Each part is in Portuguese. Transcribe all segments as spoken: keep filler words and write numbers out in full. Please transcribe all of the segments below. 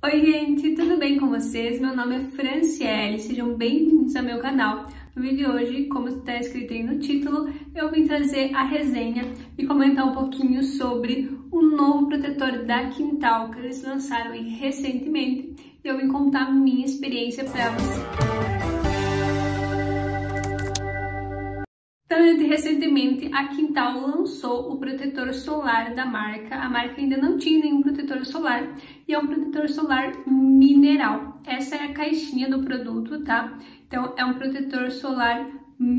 Oi gente, tudo bem com vocês? Meu nome é Franciele, sejam bem-vindos ao meu canal. No vídeo de hoje, como está escrito aí no título, eu vim trazer a resenha e comentar um pouquinho sobre o novo protetor da Quintal que eles lançaram aí recentemente e eu vim contar a minha experiência para vocês. Então, recentemente, a Quintal lançou o protetor solar da marca. A marca ainda não tinha nenhum protetor solar e é um protetor solar mineral. Essa é a caixinha do produto, tá? Então, é um protetor solar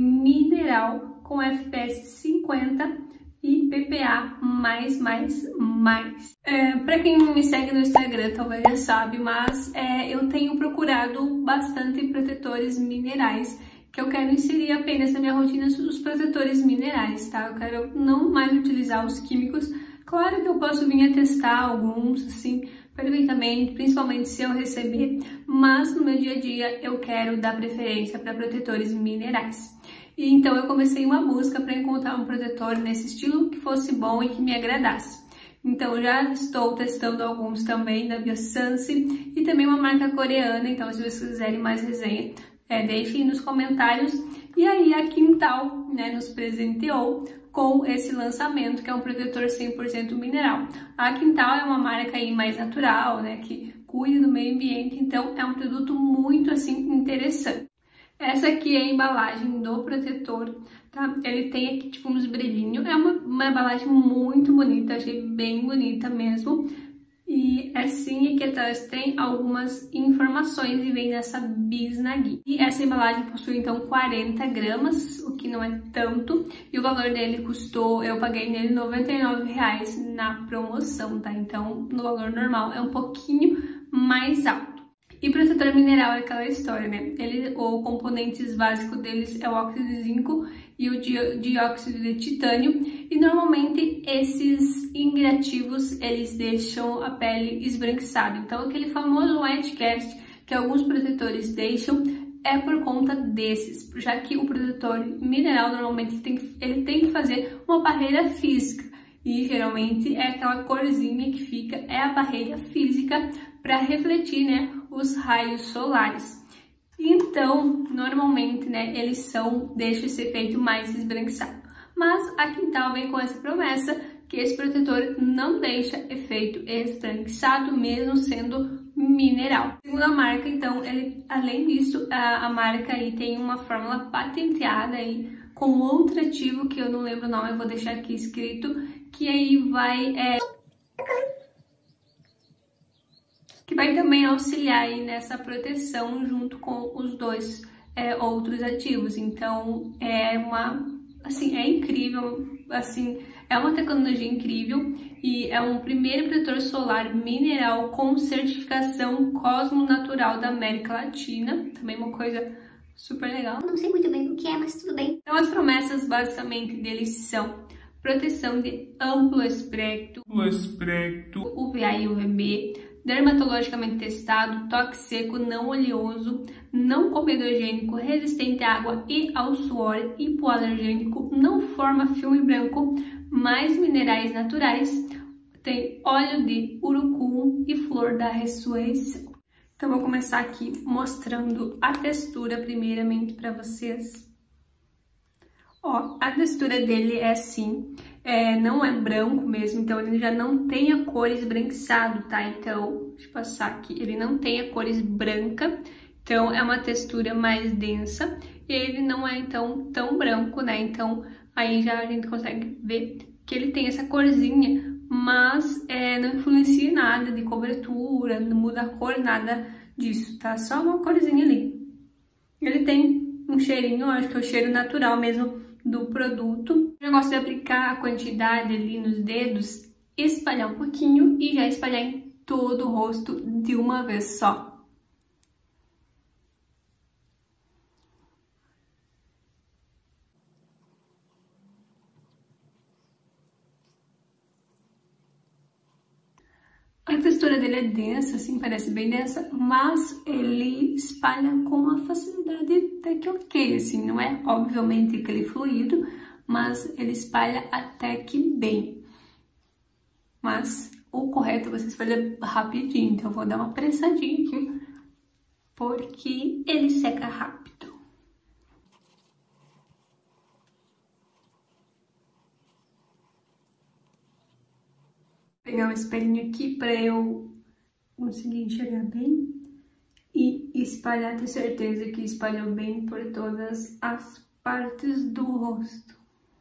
mineral com F P S cinquenta e P P A mais, mais, mais. É, para quem me segue no Instagram, talvez já sabe, mas é, eu tenho procurado bastante protetores minerais, que eu quero inserir apenas na minha rotina os protetores minerais, tá? Eu quero não mais utilizar os químicos. Claro que eu posso vir a testar alguns, assim, perfeitamente, principalmente se eu receber, mas no meu dia a dia eu quero dar preferência para protetores minerais. E então eu comecei uma busca para encontrar um protetor nesse estilo que fosse bom e que me agradasse. Então já estou testando alguns também da Biossance e também uma marca coreana, então se vocês quiserem mais resenha, É, deixem nos comentários. E aí a Quintal, né, nos presenteou com esse lançamento, que é um protetor cem por cento mineral. A Quintal é uma marca aí mais natural, né, que cuida do meio ambiente, então é um produto muito assim interessante. Essa aqui é a embalagem do protetor, tá? Ele tem aqui tipo uns brilhinhos, é uma, uma embalagem muito bonita, achei bem bonita mesmo. E assim, aqui atrás tem algumas informações e vem nessa bisnaguinha. E essa embalagem possui então quarenta gramas, o que não é tanto. E o valor dele custou, eu paguei nele noventa e nove reais na promoção, tá? Então, no valor normal é um pouquinho mais alto. E protetor mineral é aquela história, né? Ele, o componentes básicos deles é o óxido de zinco e o dióxido de titânio. E normalmente esses ingreativos, eles deixam a pele esbranquiçada. Então aquele famoso white cast que alguns protetores deixam é por conta desses. Já que o protetor mineral normalmente tem, ele tem que fazer uma barreira física. E geralmente é aquela corzinha que fica, é a barreira física para refletir, né, os raios solares. Então, normalmente, né, eles são, deixam esse efeito mais esbranquiçado. Mas a Quintal vem com essa promessa que esse protetor não deixa efeito esbranquiçado, mesmo sendo mineral. Segundo a marca, então, ele, além disso, a, a marca aí tem uma fórmula patenteada aí com outro ativo que eu não lembro o nome, eu vou deixar aqui escrito, que aí vai é, que vai também auxiliar aí nessa proteção junto com os dois é, outros ativos. Então é uma, assim, é incrível, assim, é uma tecnologia incrível e é um primeiro protetor solar mineral com certificação Cosmo Natural da América Latina, também uma coisa super legal. Não sei muito bem o que é, mas tudo bem. Então as promessas basicamente deles são proteção de amplo espectro, espectro, U V A e U V B, dermatologicamente testado, toque seco, não oleoso, não comedogênico, resistente à água e ao suor, hipoalergênico, não forma filme branco, mais minerais naturais, tem óleo de urucum e flor da ressurreição. Então vou começar aqui mostrando a textura primeiramente para vocês. Ó, a textura dele é assim, é, não é branco mesmo, então ele já não tem a cor esbranquiçado, tá? Então, deixa eu passar aqui, ele não tem a cor branca, então é uma textura mais densa e ele não é então tão branco, né? Então aí já a gente consegue ver que ele tem essa corzinha, mas é, não influencia em nada de cobertura, não muda a cor, nada disso, tá? Só uma corzinha ali. Ele tem um cheirinho, acho que é o cheiro natural mesmo do produto. Eu gosto de aplicar a quantidade ali nos dedos, espalhar um pouquinho e já espalhar em todo o rosto de uma vez só. A textura dele é densa, assim, parece bem densa, mas ele espalha com uma facilidade até que ok, assim, não é obviamente aquele fluido, mas ele espalha até que bem. Mas o correto é vocês fazerem rapidinho. Então eu vou dar uma pressadinha aqui, porque ele seca rápido. Vou pegar um espelhinho aqui para eu conseguir enxergar bem e espalhar, ter certeza que espalhou bem por todas as partes do rosto.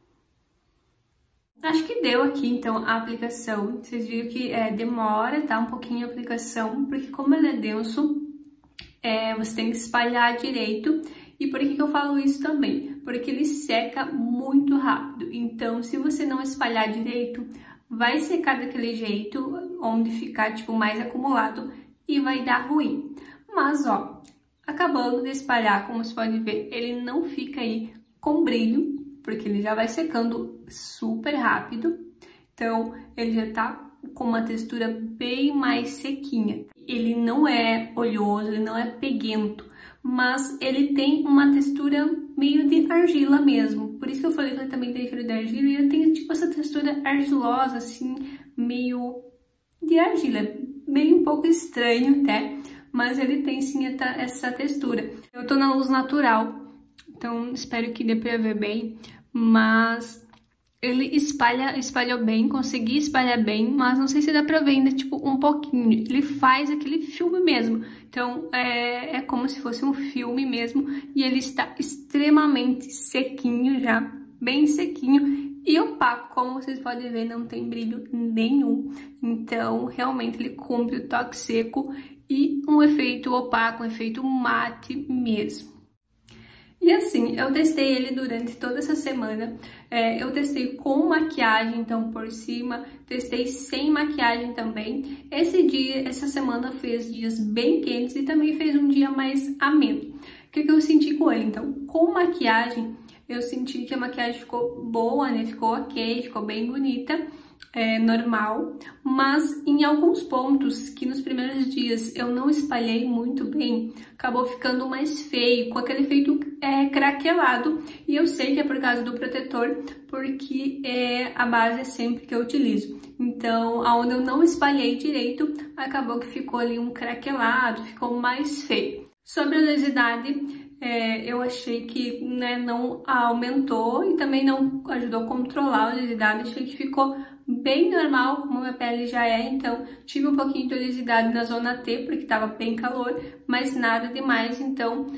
Acho que deu aqui, então, a aplicação. Vocês viram que é, demora, tá? Um pouquinho a aplicação, porque como ele é denso, é, você tem que espalhar direito. E por que que eu falo isso também? Porque ele seca muito rápido. Então, se você não espalhar direito, vai secar daquele jeito, onde ficar, tipo, mais acumulado e vai dar ruim. Mas, ó, acabando de espalhar, como você pode ver, ele não fica aí com brilho, porque ele já vai secando super rápido. Então, ele já tá com uma textura bem mais sequinha. Ele não é oleoso, ele não é peguento, mas ele tem uma textura meio de argila mesmo. Por isso que eu falei que ele também tem cheiro de argila, e ele tem tipo essa textura argilosa, assim, meio de argila. Meio um pouco estranho até, mas ele tem sim essa textura. Eu tô na luz natural, então espero que dê pra ver bem, mas ele espalha, espalhou bem, consegui espalhar bem, mas não sei se dá pra ver ainda, tipo, um pouquinho. Ele faz aquele filme mesmo, então é, é como se fosse um filme mesmo, e ele está extremamente sequinho já, bem sequinho e opaco, como vocês podem ver, não tem brilho nenhum. Então, realmente, ele cumpre o toque seco e um efeito opaco, um efeito mate mesmo. E assim, eu testei ele durante toda essa semana. É, eu testei com maquiagem, então, por cima. Testei sem maquiagem também. Esse dia, essa semana fez dias bem quentes e também fez um dia mais ameno. O que que eu senti com ele? Então, com maquiagem, eu senti que a maquiagem ficou boa, né? Ficou ok, ficou bem bonita. É, normal, mas em alguns pontos que nos primeiros dias eu não espalhei muito bem, acabou ficando mais feio, com aquele efeito é, craquelado, e eu sei que é por causa do protetor, porque é, a base é sempre que eu utilizo. Então, aonde eu não espalhei direito, acabou que ficou ali um craquelado, ficou mais feio. Sobre a oleosidade, É, eu achei que, né, não aumentou e também não ajudou a controlar a oleosidade. Achei que ficou bem normal, como a minha pele já é, então tive um pouquinho de oleosidade na zona T, porque estava bem calor, mas nada demais, então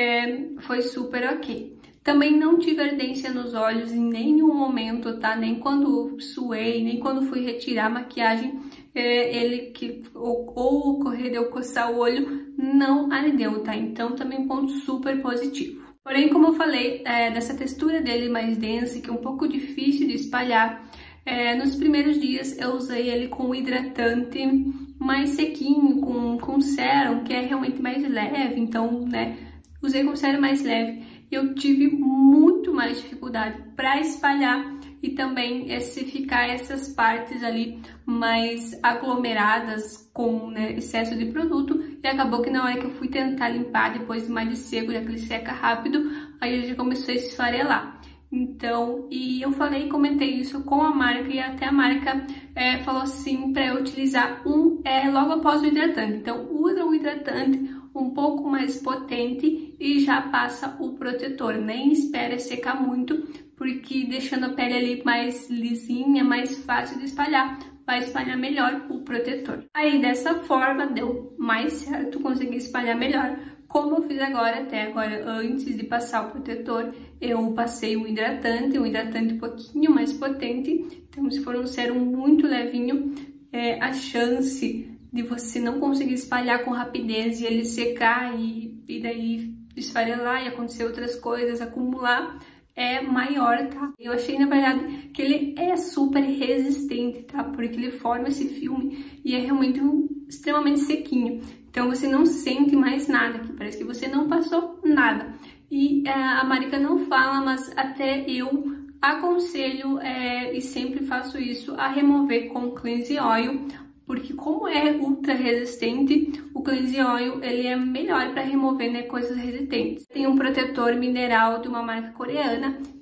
é, foi super ok. Também não tive ardência nos olhos em nenhum momento, tá? Nem quando suei, nem quando fui retirar a maquiagem, é, ele que ou, ou ocorrer de eu coçar o olho, não ardeu, tá? Então também ponto super positivo. Porém, como eu falei, é, dessa textura dele mais densa, que é um pouco difícil de espalhar, é, nos primeiros dias eu usei ele com hidratante mais sequinho, com, com sérum, que é realmente mais leve, então, né, usei com sérum mais leve. Eu tive muito mais dificuldade para espalhar e também esse ficar essas partes ali mais aglomeradas com, né, excesso de produto, e acabou que na hora que eu fui tentar limpar depois de mais de seco, já que ele seca rápido, aí ele já começou a esfarelar. Então, e eu falei, comentei isso com a marca, e até a marca é, falou assim para eu utilizar um é, logo após o hidratante. Então, usa o hidratante um pouco mais potente e já passa o protetor. Nem espera secar muito, porque deixando a pele ali mais lisinha, mais fácil de espalhar, vai espalhar melhor o protetor. Aí, dessa forma, deu mais certo, consegui espalhar melhor. Como eu fiz agora, até agora, antes de passar o protetor, eu passei um hidratante, um hidratante um pouquinho mais potente. Então, se for um sérum muito levinho, é, a chance de você não conseguir espalhar com rapidez e ele secar e, e daí esfarelar e acontecer outras coisas, acumular, é maior, tá? Eu achei, na verdade, que ele é super resistente, tá? Porque ele forma esse filme e é realmente um, extremamente sequinho. Então, você não sente mais nada aqui, parece que você não passou nada. E é, a marca não fala, mas até eu aconselho, é, e sempre faço isso, a remover com Cleanse Oil, porque como é ultra resistente, o Cleanse Oil ele é melhor para remover, né, coisas resistentes. Tem um protetor mineral de uma marca coreana,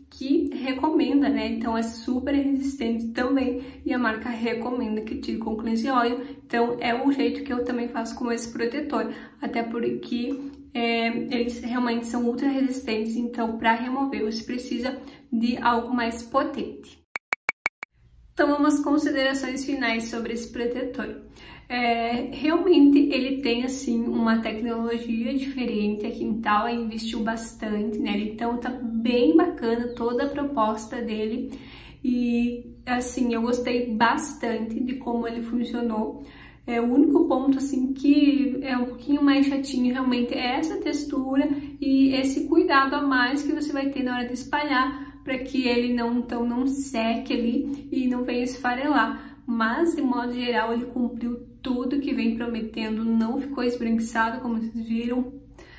que recomenda, né? Então é super resistente também e a marca recomenda que tire com cleanse oil. Então é o jeito que eu também faço com esse protetor, até porque é, eles realmente são ultra resistentes, então para remover você precisa de algo mais potente. Então vamos às considerações finais sobre esse protetor. É, realmente ele tem assim uma tecnologia diferente, a Quintal investiu bastante nele, então tá bem bacana toda a proposta dele e assim eu gostei bastante de como ele funcionou. É, o único ponto assim que é um pouquinho mais chatinho realmente é essa textura e esse cuidado a mais que você vai ter na hora de espalhar, para que ele não, então, não seque ali e não venha esfarelar. Mas, de modo geral, ele cumpriu tudo que vem prometendo, não ficou esbranquiçado, como vocês viram.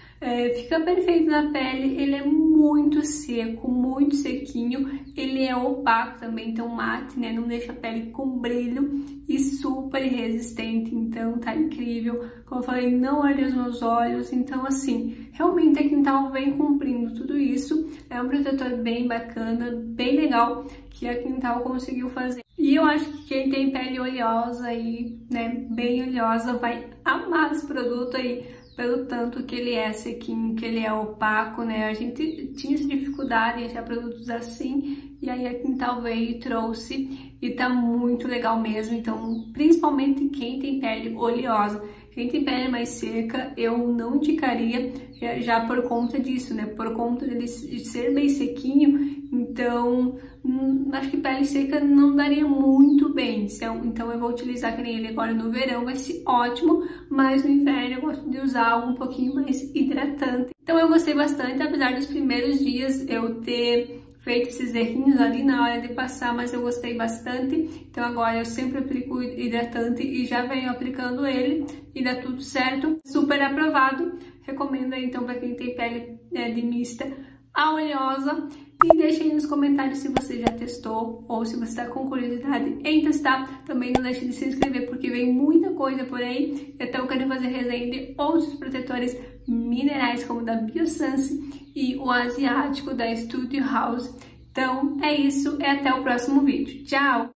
É, fica perfeito na pele, ele é muito seco, muito sequinho, ele é opaco também, então mate, né, não deixa a pele com brilho e super resistente, então tá incrível. Como eu falei, não arde os meus olhos, então assim, realmente a Quintal vem cumprindo tudo isso, é um protetor bem bacana, bem legal que a Quintal conseguiu fazer. E eu acho que quem tem pele oleosa e, né, bem oleosa vai amar esse produto aí, pelo tanto que ele é sequinho, que ele é opaco, né? A gente tinha essa dificuldade em achar produtos assim, e aí a Quintal veio e trouxe, e tá muito legal mesmo. Então, principalmente quem tem pele oleosa, quem tem pele mais seca, eu não indicaria, já por conta disso, né? Por conta dele ser bem sequinho, então hum, acho que pele seca não daria muito bem. Então eu vou utilizar que nem ele agora no verão, vai ser ótimo, mas no inverno eu gosto de usar algo um pouquinho mais hidratante. Então eu gostei bastante, apesar dos primeiros dias eu ter feito esses errinhos ali na hora de passar, mas eu gostei bastante. Então agora eu sempre aplico hidratante e já venho aplicando ele e dá tudo certo, super aprovado. Recomendo aí então para quem tem pele é, de mista a oleosa. E deixe aí nos comentários se você já testou ou se você está com curiosidade em testar. Também não deixe de se inscrever porque vem muita coisa por aí. Então eu quero fazer resenha de outros protetores minerais como o da Biossance e o asiático da Studio House. Então é isso e até o próximo vídeo. Tchau!